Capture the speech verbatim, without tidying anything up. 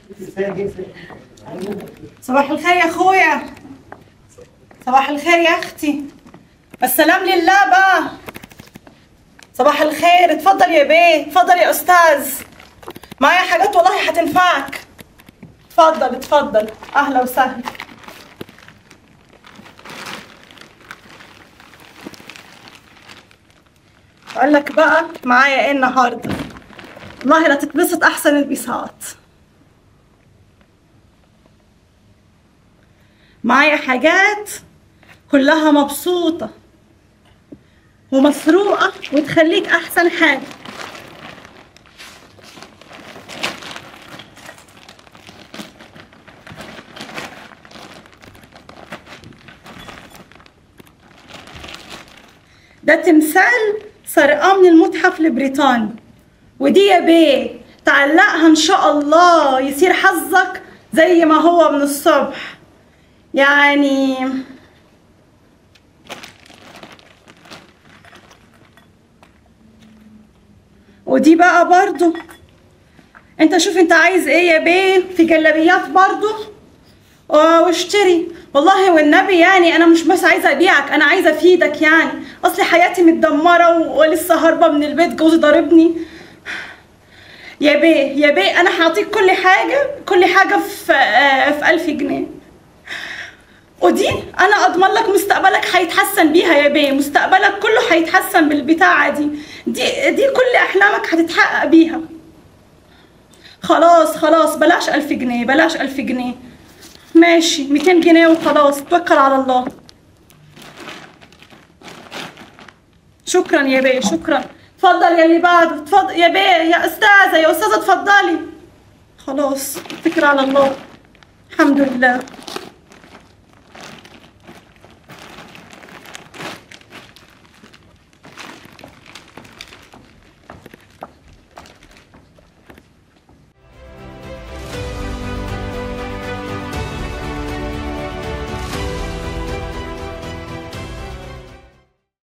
صباح الخير يا اخويا. صباح الخير يا اختي. السلام لله بقى. صباح الخير. اتفضل يا بيه، اتفضل يا استاذ، معايا حاجات والله هتنفعك. اتفضل اتفضل، اهلا وسهلا. اقول لك بقى معايا ايه النهارده، والله لا تتبسط احسن البساط. معايا حاجات كلها مبسوطة ومسروقة وتخليك أحسن حاجة. ده تمثال سرقاه من المتحف البريطاني، ودي يا بيه تعلقها إن شاء الله يصير حظك زي ما هو من الصبح يعني. ودي بقى برضو انت شوف انت عايز ايه يا بيه، في جلابيات برضو اه واشتري والله والنبي. يعني انا مش بس عايزه ابيعك، انا عايزه افيدك يعني. اصل حياتي متدمره ولسه هاربه من البيت، جوزي ضاربني. يا بيه يا بيه انا هعطيك كل حاجه، كل حاجه في آه في ألف جنيه، ودي انا اضمن لك مستقبلك هيتحسن بيها يا بيه. مستقبلك كله هيتحسن بالبتاعه دي. دي دي كل احلامك هتتحقق بيها. خلاص خلاص بلاش ألف جنيه، بلاش ألف جنيه، ماشي ميتين جنيه وخلاص. توكل على الله. شكرا يا بيه شكرا. اتفضل يا اللي بعده. اتفضل يا بيه، يا استاذه يا استاذه اتفضلي. خلاص اتكل على الله. الحمد لله.